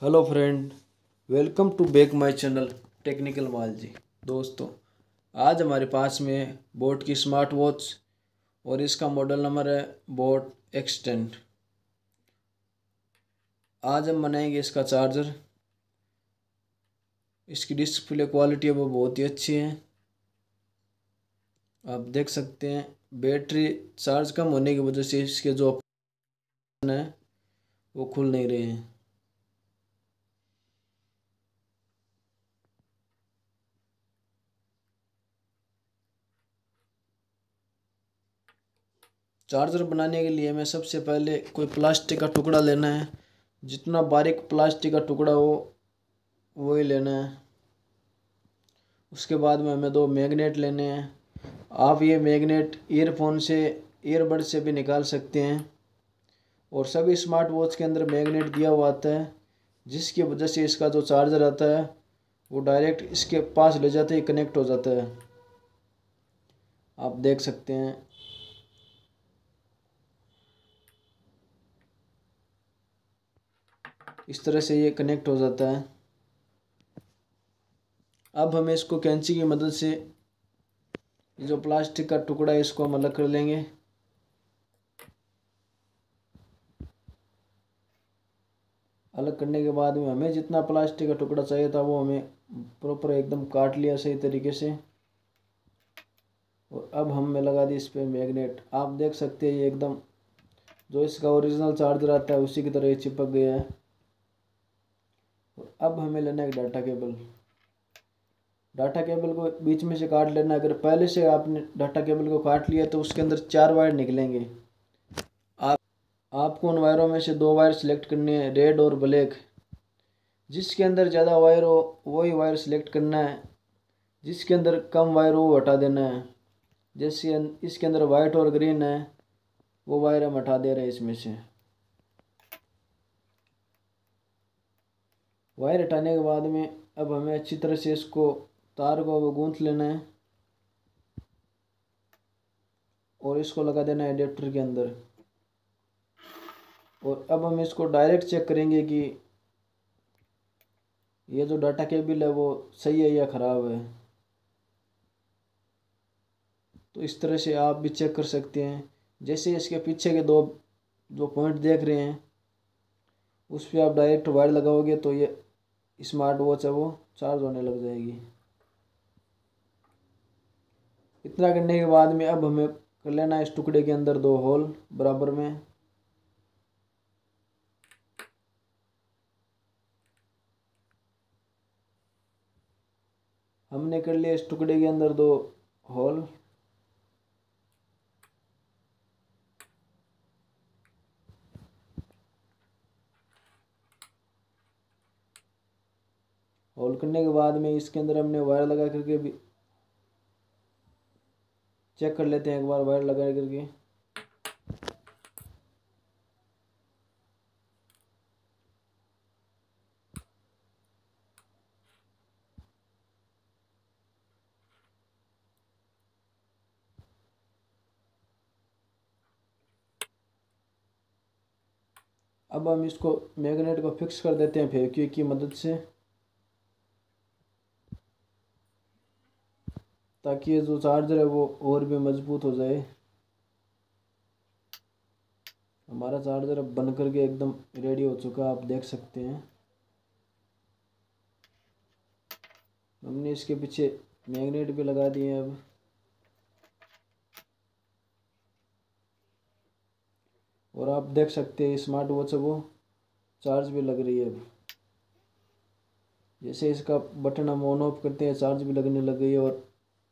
Hello friend, welcome to back my channel technical Mal ji. दोस्तों, आज हमारे पास में बोट की स्मार्ट वॉच और इसका मॉडल नंबर है बोट X10। आज हम बनाएंगे इसका चार्जर। इसकी डिस्प्ले क्वालिटी है वो बहुत ही अच्छी है। आप देख सकते हैं बैटरी चार्ज कम होने की वजह से इसके जो ऑप्शन है वो खुल नहीं रहे हैं। चार्जर बनाने के लिए हमें सबसे पहले कोई प्लास्टिक का टुकड़ा लेना है। जितना बारीक प्लास्टिक का टुकड़ा हो वही लेना है। उसके बाद में हमें दो मैग्नेट लेने हैं। आप ये मैग्नेट ईयरफोन से ईयरबड से भी निकाल सकते हैं और सभी स्मार्ट वॉच के अंदर मैग्नेट दिया हुआ आता है, जिसकी वजह से इसका जो चार्जर आता है वो डायरेक्ट इसके पास ले जाते ही कनेक्ट हो जाता है। आप देख सकते हैं। इस तरह से ये कनेक्ट हो जाता है। अब हमें इसको कैंची की मदद से ये जो प्लास्टिक का टुकड़ा है इसको हम अलग कर लेंगे। अलग करने के बाद में हमें जितना प्लास्टिक का टुकड़ा चाहिए था वो हमें प्रॉपर एकदम काट लिया सही तरीके से। और अब हमने लगा दी इस पर मैग्नेट। आप देख सकते हैं ये एकदम जो इसका ओरिजिनल चार्जर आता है उसी की तरह ये चिपक गया है। और अब हमें लेना है एक डाटा केबल। डाटा केबल को बीच में से काट लेना। अगर पहले से आपने डाटा केबल को काट लिया तो उसके अंदर 4 वायर निकलेंगे। आपको उन वायरों में से 2 वायर सिलेक्ट करनी है, रेड और ब्लैक। जिसके अंदर ज़्यादा वायर हो वही वायर सिलेक्ट करना है, जिसके अंदर कम वायर हो वो हटा देना है। जैसे इसके अंदर वाइट और ग्रीन है वो वायर हम हटा दे रहे हैं इसमें से। वायर हटाने के बाद में अब हमें अच्छी तरह से इसको तार को वो गूंथ लेना है और इसको लगा देना है एडेप्टर के अंदर। और अब हम इसको डायरेक्ट चेक करेंगे कि ये जो डाटा केबल है वो सही है या ख़राब है। तो इस तरह से आप भी चेक कर सकते हैं। जैसे इसके पीछे के दो जो पॉइंट देख रहे हैं उस पर आप डायरेक्ट वायर लगाओगे तो ये स्मार्ट वॉच है वो चार्ज होने लग जाएगी। इतना करने के बाद में अब हमें कर लेना है इस टुकड़े के अंदर 2 होल बराबर में। हमने कर लिया इस टुकड़े के अंदर 2 होल। होल करने के बाद में इसके अंदर हमने वायर लगा करके भी चेक कर लेते हैं एक बार वायर लगा करके। अब हम इसको मैग्नेट को फिक्स कर देते हैं फेविक्विक की मदद से, ताकि ये जो चार्जर है वो और भी मजबूत हो जाए। हमारा चार्जर अब बन करके एकदम रेडी हो चुका है, आप देख सकते हैं। हमने इसके पीछे मैग्नेट भी लगा दिए हैं अब। और आप देख सकते हैं स्मार्ट वॉच है वो चार्ज भी लग रही है अब। जैसे इसका बटन हम ऑन ऑफ करते हैं चार्ज भी लगने लग गई है। और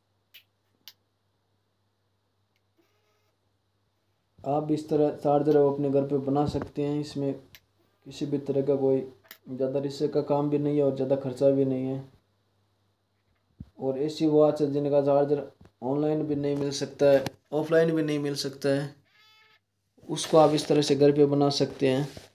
आप इस तरह चार्जर वो अपने घर पे बना सकते हैं। इसमें किसी भी तरह का कोई ज़्यादा रिस्क का काम भी नहीं है और ज़्यादा खर्चा भी नहीं है। और ऐसी वॉच है जिनका चार्जर ऑनलाइन भी नहीं मिल सकता है, ऑफलाइन भी नहीं मिल सकता है, उसको आप इस तरह से घर पे बना सकते हैं।